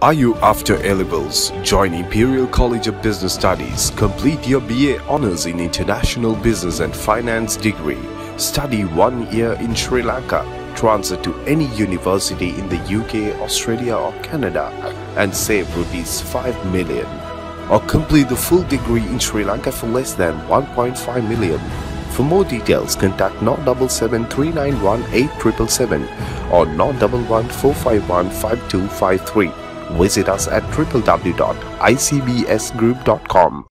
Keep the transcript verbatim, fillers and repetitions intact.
Are you after A levels? Join Imperial College of Business Studies. Complete your B A Honours in International Business and Finance degree. Study one year in Sri Lanka. Transfer to any university in the U K, Australia or Canada and save rupees five million. Or complete the full degree in Sri Lanka for less than one point five million. For more details, contact zero seven seven three nine one eight seven seven seven or zero one one four five one five two five three. Visit us at w w w dot i c b s group dot com.